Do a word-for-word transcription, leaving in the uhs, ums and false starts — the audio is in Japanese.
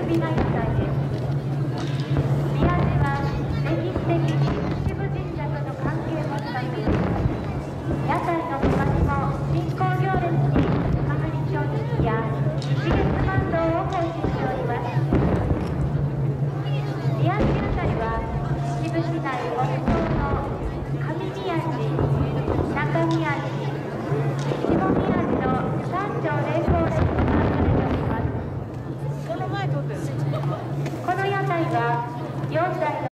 美な屋台です。宮地は歴史的に秩父神社との関係を持ったといいます。屋台の他にも信仰行列に飾り彫刻や日月万堂を奉仕しております。宮地屋台は秩父市内北東の上宮地、中宮地、下宮地の三条霊峰列に回されております。この屋台はよんだい